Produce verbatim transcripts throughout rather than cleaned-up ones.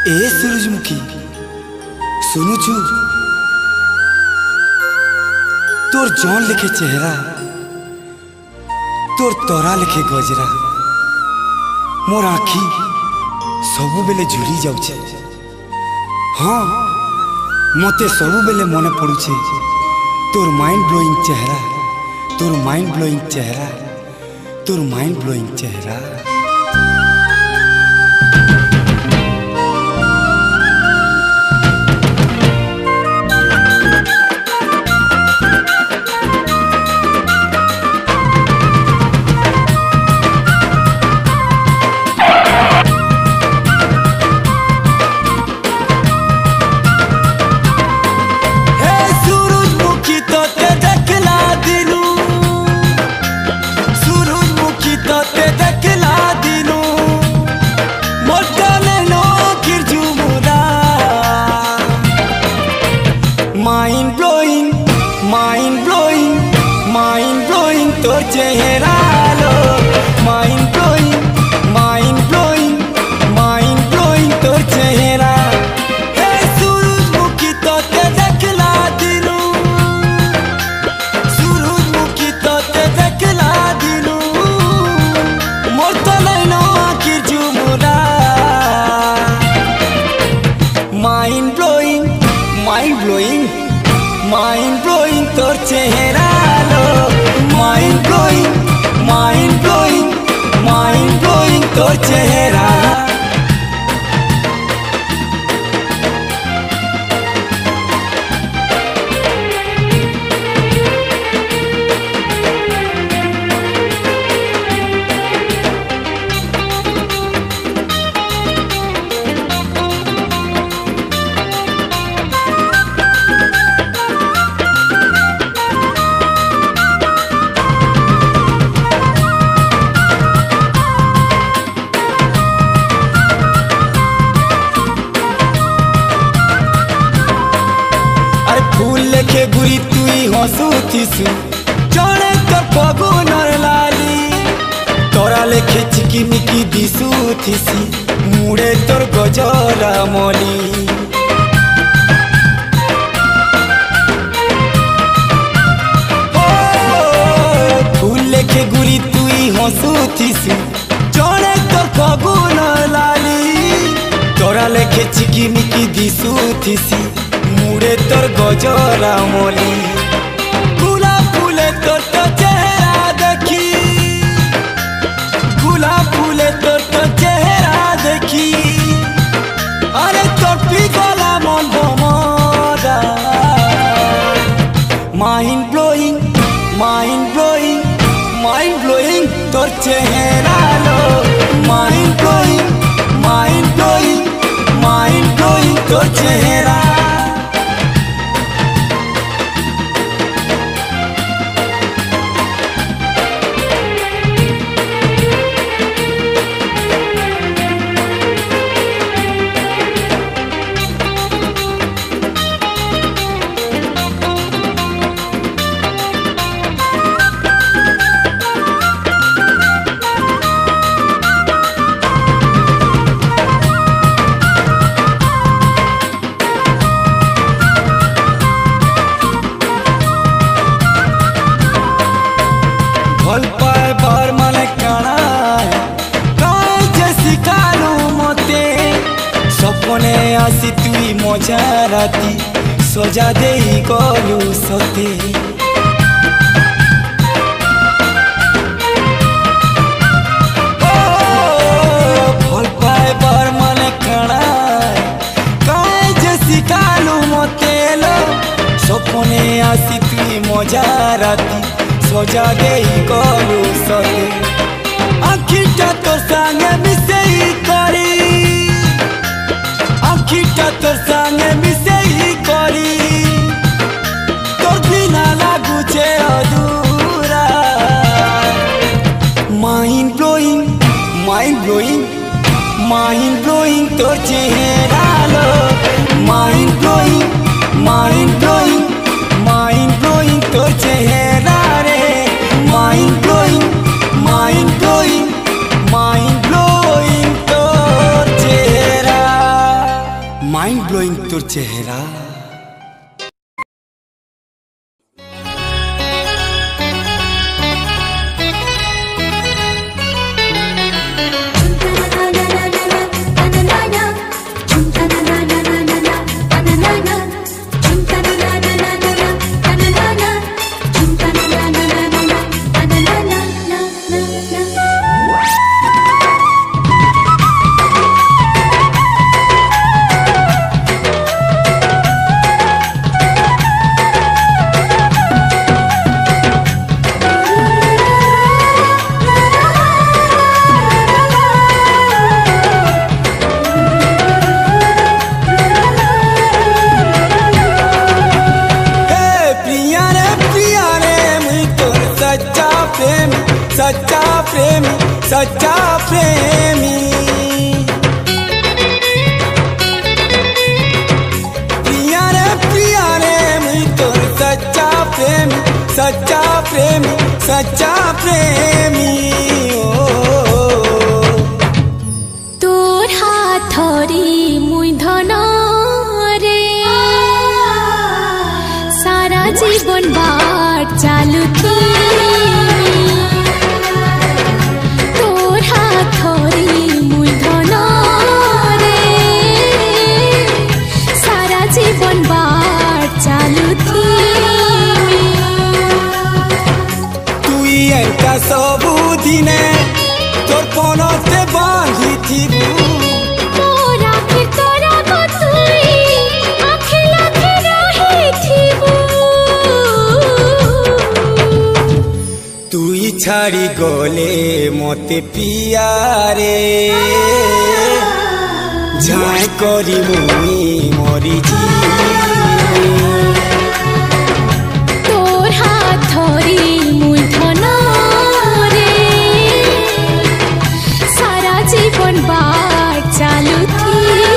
ए सूरजमुखी सुनुचु तोर जौन लिखे चेहरा तोर तोरा लिखे गजरा मोर आखि सबु बेले झुरी जाउछे। हाँ मते सबु बेले मने पड़ुछे तोर माइंड ब्लोइंग चेहरा तोर माइंड ब्लोइंग चेहरा तोर माइंड ब्लोइंग चेहरा। Mind blowing mind blowing mind blowing तोर चेहरा लो mind blowing mind blowing mind blowing तोर चेहरा। हे सूरजमुखी तोते देखला दिनु सूरजमुखी तोते देखला दिनु मोर तो नैनो आखि झुमुरा। Mind blowing mind blowing mind blowing तोर चेहरा लो mind blowing mind blowing mind blowing तोर चेहरा। लेखे गुरी तुई हसुथिसु जड़े तोर पगुनर लाली तोरा लेखे चिकिमिकी दिसुथिसी मुड़े तोर गजरा मली। फूल लेखे गुरी तुई हसुथिसु जड़े तोर पगुनर लाली तोरा लेखे चिकिमिकी दिसुथिसी मुड़े तोर गजरा मली। गुलाब फूले तोर तो चेहरा देखी गुलाब फूले तोर तो चेहरा देखी अरे तोर पिघला मन भमरा। Mind blowing mind blowing mind blowing तोर चेहरा लो mind blowing mind blowing mind blowing तोर चेहरा। भल पाए बार माने काना काय जैसी कालू मते सपने आसी तुई मजा राती सजा दे गलू सते। भल पाए बार माने काना काय जैसी कालू मते लो सपने आसी तुई मजा राती सजा दे गलू सते। आखिटा तोर संगे मिसेई करी आखिटा तोर संगे मिसेई करी तोर बिना लागुचे अधूरा। Mind blowing mind blowing mind blowing तोर चेहरा लो mind blowing mind blowing mind blowing तोर चेहरा रे। Mind blowing mind blowing mind blowing तोर चेहरा। তোর চেহারা। सच्चा प्रेमी सच्चा प्रेमी प्रिया रे प्रिया रे मुई तोर सच्चा प्रेमी सच्चा प्रेमी सच्चा प्रेमी तोर हाथ धरी मुई धन रे सारा जीवन बाट चालू थी सबू दिने तोर पनते बांधी थिबू मोरा फिर तोरा बतुई आँखें लागे रही थिबू तुई छाड़ी गले मते पिया रे झाए करी मुई मरी जी तोर हाथ धरी मुई धन जीवन बाट चालू थी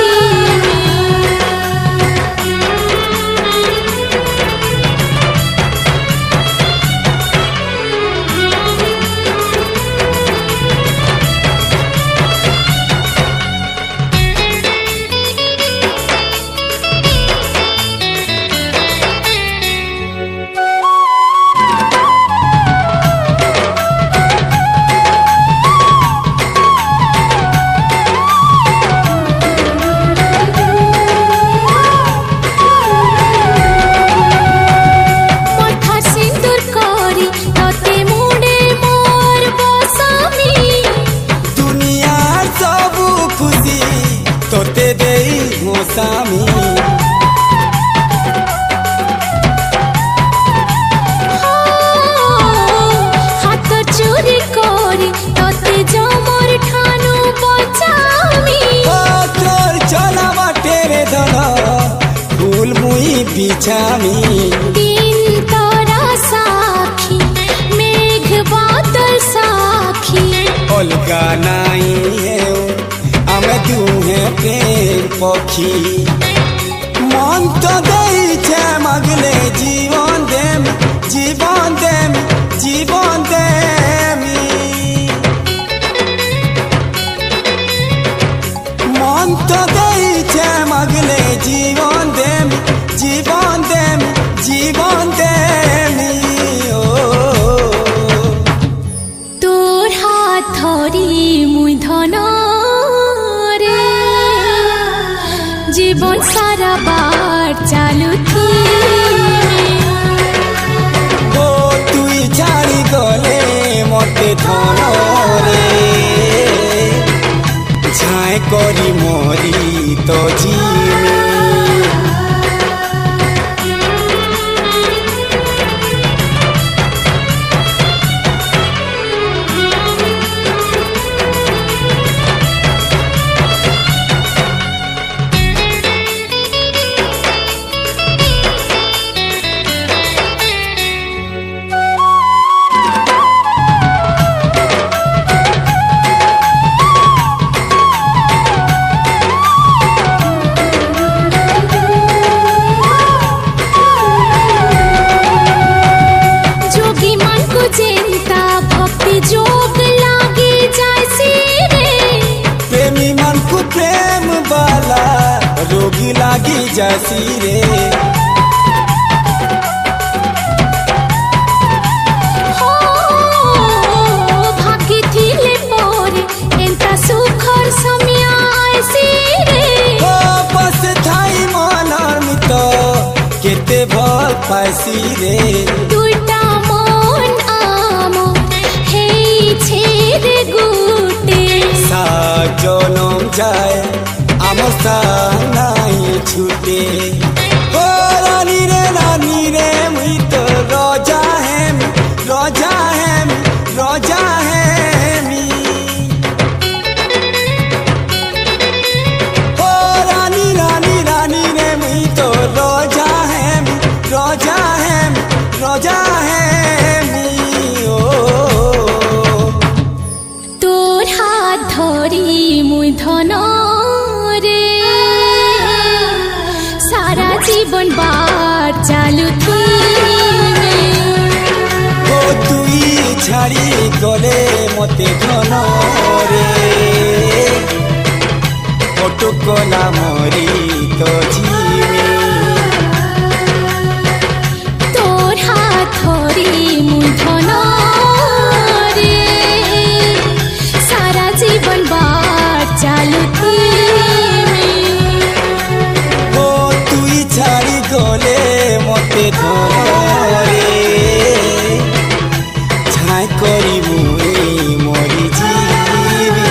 हाथ चोरी करी तोते जमर ठानु बचामी तोर चला बाटे रे धन फूल मुई बिछामी दिन तारा साखी मेघ बादल साखी अलगा नाई आमे दुहे प्रेम पक्षी मन तो देइछे मगले जीवन देम जीवन देम जीवन देमी मन तो देइछे मगले जीवन देम जीवन देम जीवन देमी ओ तोर हाथ धरी मुई धन जीवन सारा बाट चालू थी ओ तुई छाड़ी गले मते धन रे झाए करी मोरी तो जीवी रोग लागी जासी रे हो भागी थिले पोरे एंता सुखर समिया आइसी रे हो बस थाई मनर मित केते भल पासी रे दुटा मन आमो हेई छेरे गुटे सा जनम जाए आमो सा नहीं छूटे ओ रानी रे रानी रे मुई तो रोजा है रोजा है रोजा है मी ओ रानी रानी रानी रे मुई तो रोजा है रोजा है रोजा है मी ओ তোর হাত ধরি মুই ধন রে সারা জীবন বার চালু থিবে ও তুই ছাড়ি গলে মতে ধন রে অটকলা মরি তো জিমি তোর হাত ধরি মুই ধন রে সারা জীবন বার চালু থিবে ও তুই ছাড়ি গলে মতে ধন রে ছাই করি মুই মরি জিবি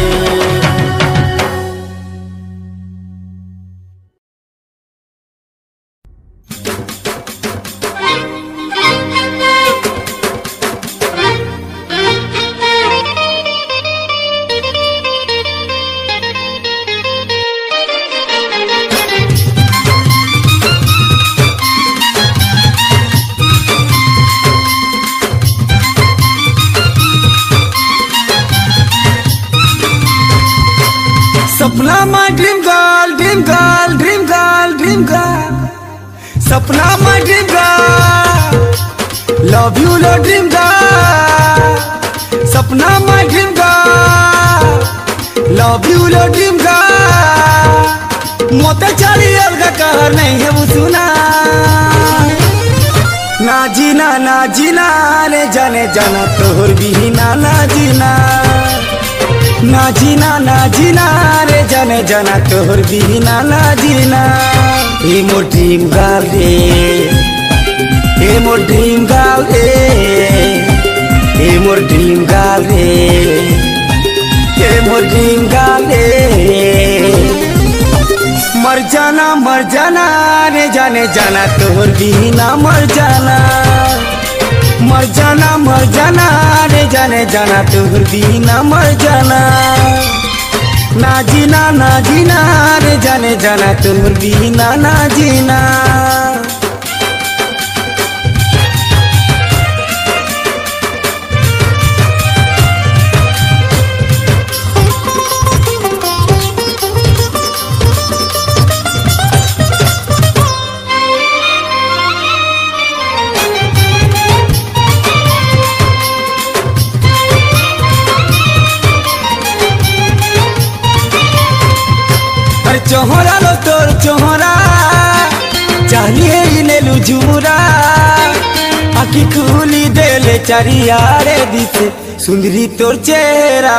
Sapna my dream girl, dream girl, dream girl, dream girl. Sapna my dream girl, love you love dream girl. Sapna my dream girl, love you love dream girl. मोते चली अलगा कहर नहीं है वो सुना ना जीना ना जीना रे जाने जाना तोहर भी ना ना जीना ना जीना ना जीना रे जाने जाना तोहर भी ना ना जीना हे मोर ड्रीम गर्ल रे हे मोर ड्रीम गर्ल रे हे मोर ड्रीम गर्ल रे हे मोर ड्रीम गर्ल रे मर जाना मर जाना रे जाने जाना तोहर भी ना मर जाना मर जाना मर जाना रे जाने जाना तोहर भी ना मर जाना ना जीना ना जीना रे जाने जाना तोहर भी ना ना जीना चोहरा लो तोर चोहरा चाहिए ले लू झुमुरा आखी खुली देले चारियारे दिसे सुंदरी तोर चेहरा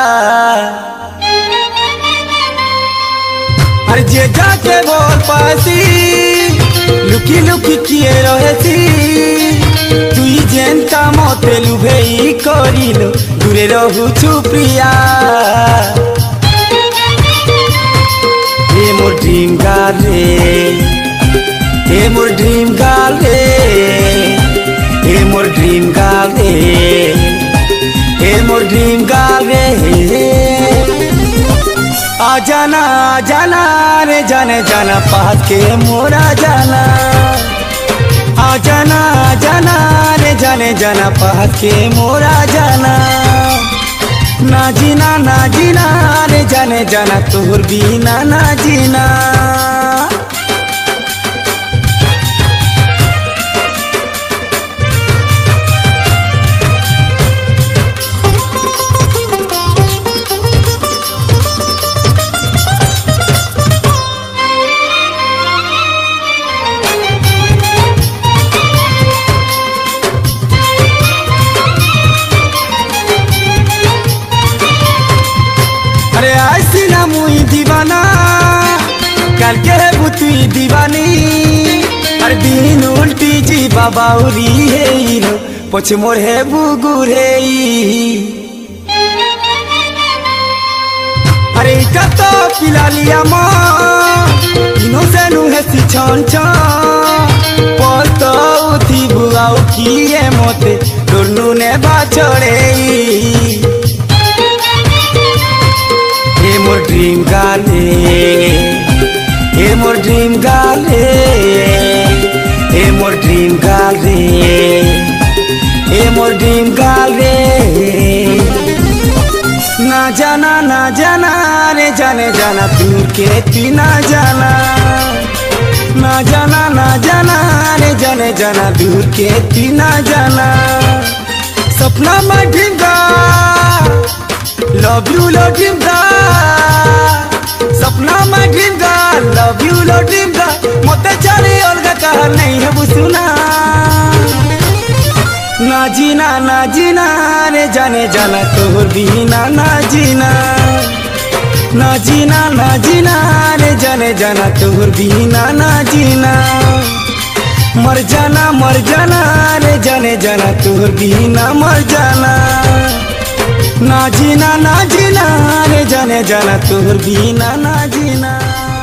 अरे जे जाके बोल पासी लुकी लुकी किए रहेसी तुई जेंता मते लुभेई करिलो दूरे रहू चुप्रिया हे मोर ड्रीम गर्ल रे हे मोर ड्रीम गर्ल रे हे मोर ड्रीम गर्ल रे हे मोर ड्रीम गर्ल रे आ जाना आ जाना रे जाने जाना पास के मोरा जाना आ जाना आ जाना रे जाने जाना पास के मोरा जाना ना जीना ना जीना रे जाने जाना तोहर भी ना ना जीना मुई दीवाना काल के हेबू तुई दीवानी अरे दिन उल्टी जी बाबा उरी हे पछ मोर हेबू गुरे अरे इटा तो पिला लिया माँ इनो से नुहे सी छन छन पतो उठी बुआऊ किए मोते डोलू ने बाचड़े ए मोर ड्रीम गाले ए मोर ड्रीम गाले ए मोर ड्रीम गाले ए मोर ड्रीम गाले ना जाना ना जाना रे जाने जाना दूर के ती ना जाना ना जाना ना जाना रे जाने जाना दूर के ती ना जाना सपना में ड्रीम गा लव यू लो ड्रीम गा सपना में ड्रीम गा लव यू लो ड्रीम गा मते चले अलगा कहा नहीं है सुना ना जीना ना जीना रे जाने जाना तोहर बिना ना जीना ना जीना ना जीना रे जाने जाना तोहर बिना ना जीना मर जाना मर जाना रे जाने जाना तोहर बिना मर जाना ना जीना ना जीना रे जाने जाना तोहर बिना ना जीना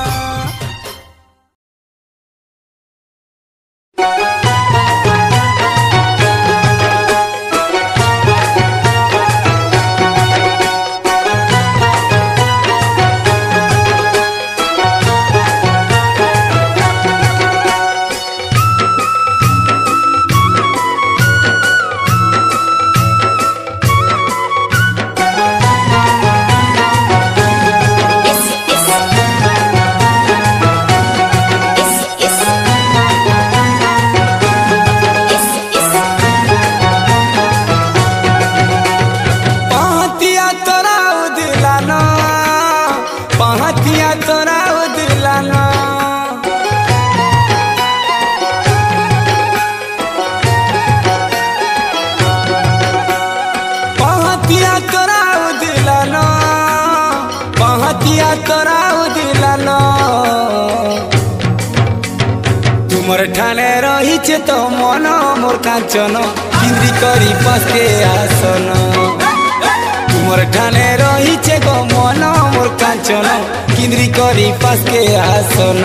तुमर ठाने रही तो मन मोर कांचन किंद्री करी पसके आसन तुमर ठाने रही गो मन मोर कांचन किंद्री करी पसके आसन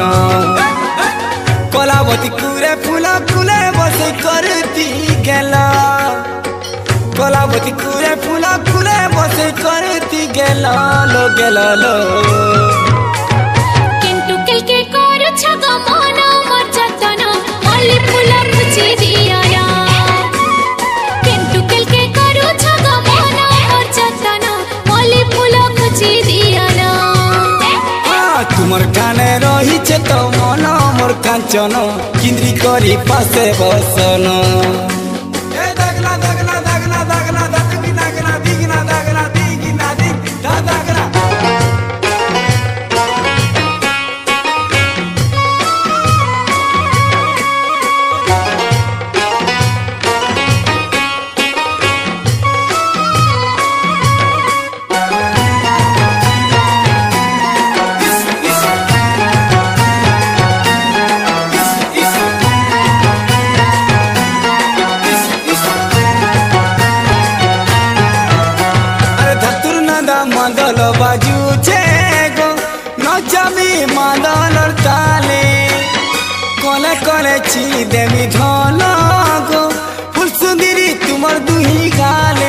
कलावती कुरे फूल फूले बसे करती गेला कलावती कुरे फूल फूले बसे करती गेला लो गेला लो किंतु कल के कर छगो मन मोर जतन मल्ली फूल खुची दिया या किंतु कल के कर छगो मन मोर जतन मल्ली फूल खुची दिया ना तुमर ठाने रही तो मन मोर कांचन किंद्री करी पासे बसन मादल बाजू गो नचामी मादल ताले कले कले ची देवी धन गो फुल सुंदरी तुमर दुही गाले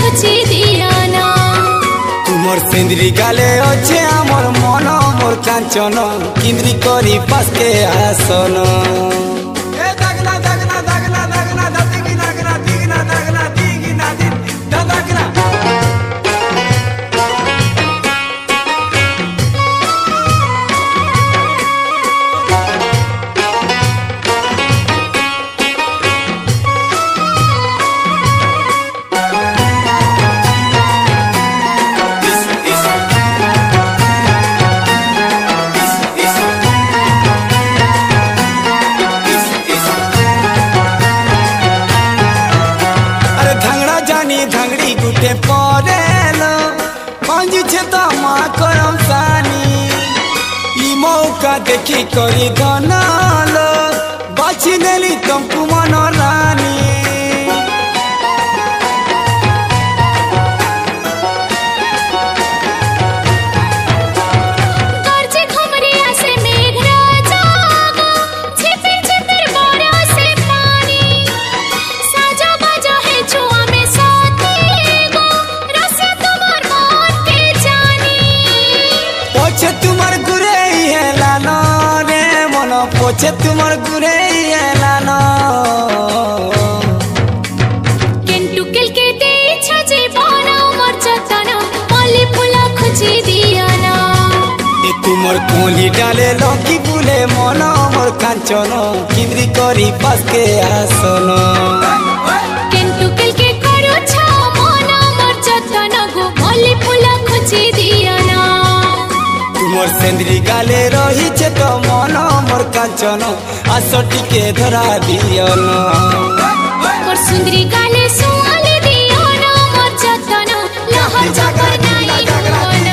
सिंदरी गाले अच्छे आमर मन मोर कांचन कांचन किंद्री करी पास के आसन ए दागना दागना दागना दागना दातिगी नागना दिगना दागना दिगी नादी दादागना परेलो पांच छता माँ करम सानी ई मौका देखी करी धनालो बाची नेली तुमको मन रानी पोछे तुमर गुरे लानो केंटू केल के दे छजे बाना मोर जतना मल्ली फूला खुजी दियाना ए तुमर कोली डाले लकी बुले मन मोर कांचन किंद्री करी पास के आसन केंटू केल के करू छा मन मोर जतना गो मल्ली फूला खुजी दियाना तुमर सेंद्री गाले रही छे तो मन मोर कांचन आस टिके धरा दियन मोर सुंदरी गाले सुआले दियाना मोर जतना लहर जगर नाई होना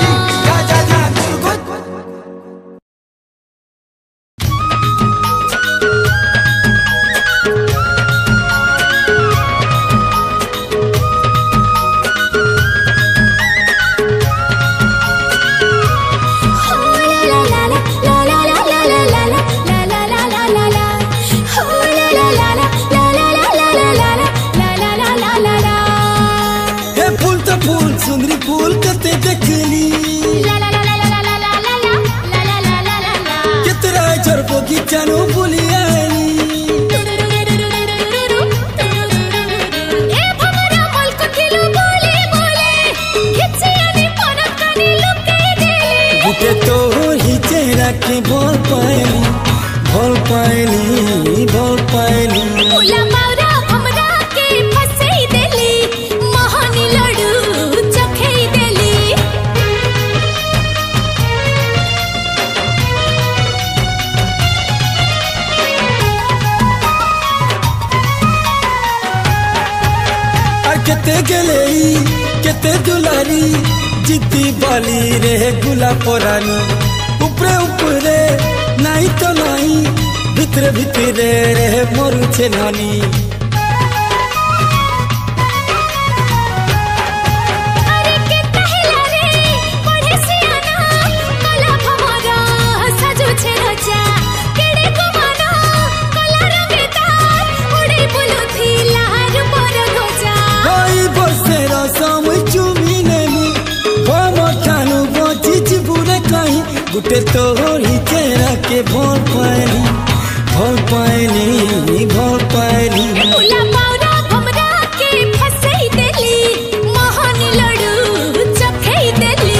सुंदरी फूल कते देखली ला ला ला ला ला ला ला ला ला ला ला ला ला ला कितरा चर बगीचानो बुलियाली ए भमरा मलक किलो बोले बोले खिचियानी पनक कनी लुके देले बुटे तो ही चेहरा के बोल पाएली बोल पाएली बोल पाएली फूला मावरा भमरा के फसई देली महानी लडू चखई देली केते गलेई केते दुलारी जिद्दी बाली रे गुला पोरानी ऊपरे ऊपरे नहीं तो नहीं भितरे भितरे रे मोरू छे नानी अरे के कहला रे पढ़े सियाना कला भमरा सजो छे रजा केड़े कुमाना कला रंगदार उड़े बुलु थी लहर मोर गोजा भाई बसे रसम चुमी नेमी वो मोठानु बचिच बुरे कहीं गुटे तो ही चेहरा के भोल पाएली भोल पाएली भोल पाएली फूला मावरा भमरा के फसई देली महानी लडू चखई देली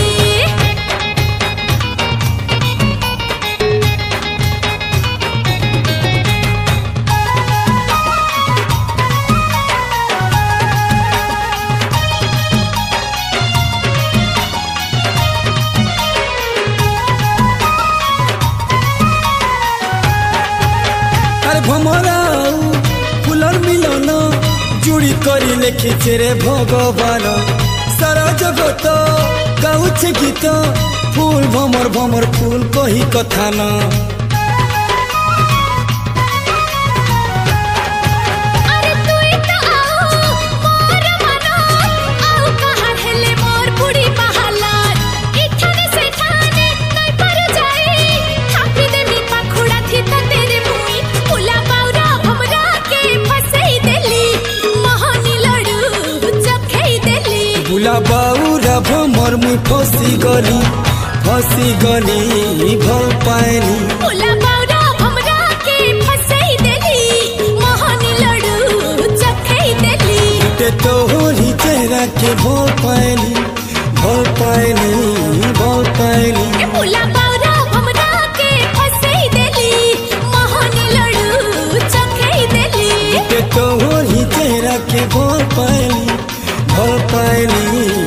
अरे भमराऊ फुलर मिलन जुड़ी करी लिखिছে रे भगवान सारा जगत गाउछे गीत फूल भमर भमर फूल कही कथा न अरे तुई त आओ मोर मना आओ कहां हेले मोर बुढ़ी बहाला इठाने से ठाने नहीं पर जाए थापी दे मी पखुड़ा थी त तेरे मुई फूला बावरा भमरा के फसई देली महानी लडू चखई देली बुला बाउरा भमर मुई फसी गली फसी गली भल पाएनी फुला बाउरा हमरा के फसई देली मोहनी लड्डू चखई देली ते तोहरी चेहरा के भल पाएनी भल पाएनी भल पाएनी ए फुला बाउरा हमरा के फसई देली मोहनी लड्डू चखई देली ते तोहरी चेहरा के भल पाएनी भल पाएनी